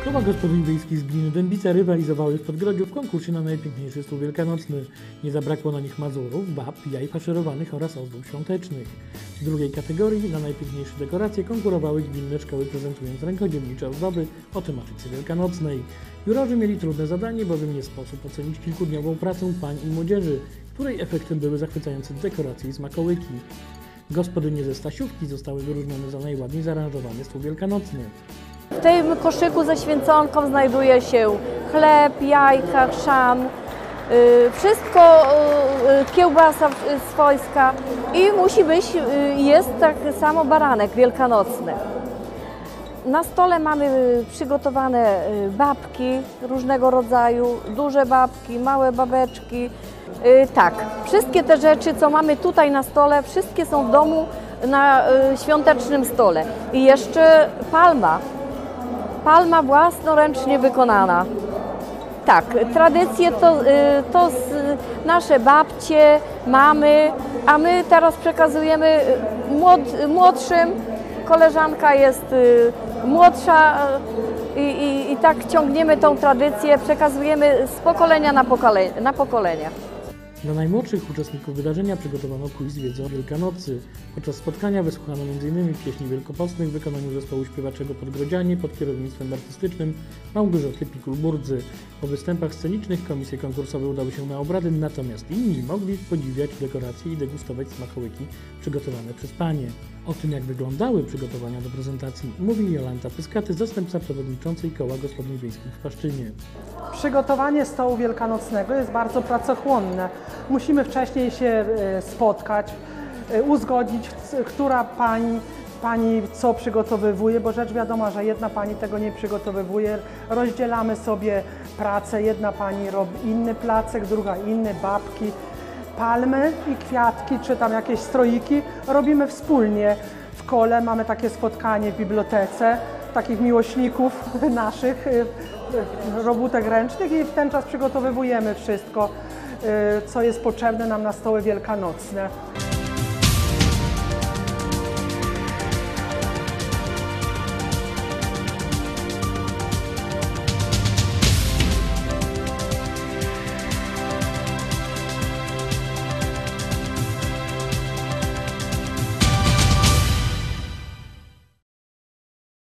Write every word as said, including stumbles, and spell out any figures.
Koła gospodyń wiejskich z gminy Dębica rywalizowały w Podgrodziu w konkursie na najpiękniejszy stół wielkanocny. Nie zabrakło na nich mazurów, bab, jaj faszerowanych oraz ozdób świątecznych. W drugiej kategorii na najpiękniejsze dekoracje konkurowały gminne szkoły prezentując rękodziełnicze ozdoby o tematyce wielkanocnej. Jurorzy mieli trudne zadanie, bowiem nie sposób ocenić kilkudniową pracę pań i młodzieży, której efektem były zachwycające dekoracje i smakołyki. Gospodynie ze Stasiówki zostały wyróżnione za najładniej zaaranżowany stół wielkanocny. W tym koszyku ze święconką znajduje się chleb, jajka, chrzan, yy, wszystko, yy, kiełbasa swojska i musi być, yy, jest tak samo baranek wielkanocny. Na stole mamy przygotowane babki różnego rodzaju, duże babki, małe babeczki. Yy, tak, wszystkie te rzeczy, co mamy tutaj na stole, wszystkie są w domu na yy, świątecznym stole. I jeszcze palma. Palma własnoręcznie wykonana. Tak, tradycje to, to nasze babcie, mamy, a my teraz przekazujemy młod, młodszym. Koleżanka jest młodsza i, i, i tak ciągniemy tą tradycję, przekazujemy z pokolenia na pokolenie. Na pokolenie. Dla najmłodszych uczestników wydarzenia przygotowano quiz wiedzy o Wielkanocy. Podczas spotkania wysłuchano między innymi pieśni wielkopostnych w wykonaniu zespołu śpiewaczego Podgrodzianie pod kierownictwem artystycznym Małgorzaty Pikul-Burdzy. Po występach scenicznych komisje konkursowe udały się na obrady, natomiast inni mogli podziwiać dekoracje i degustować smakołyki przygotowane przez panie. O tym, jak wyglądały przygotowania do prezentacji, mówi Jolanta Pyskaty, zastępca przewodniczącej Koła Gospodyń Wiejskich w Paszczynie. Przygotowanie stołu wielkanocnego jest bardzo pracochłonne. Musimy wcześniej się spotkać, uzgodzić, która pani, pani co przygotowywuje, bo rzecz wiadoma, że jedna pani tego nie przygotowywuje. Rozdzielamy sobie pracę, jedna pani robi inny placek, druga inny, babki. Palmy i kwiatki, czy tam jakieś stroiki robimy wspólnie w kole. Mamy takie spotkanie w bibliotece, takich miłośników naszych robótek ręcznych i w ten czas przygotowujemy wszystko, co jest potrzebne nam na stoły wielkanocne.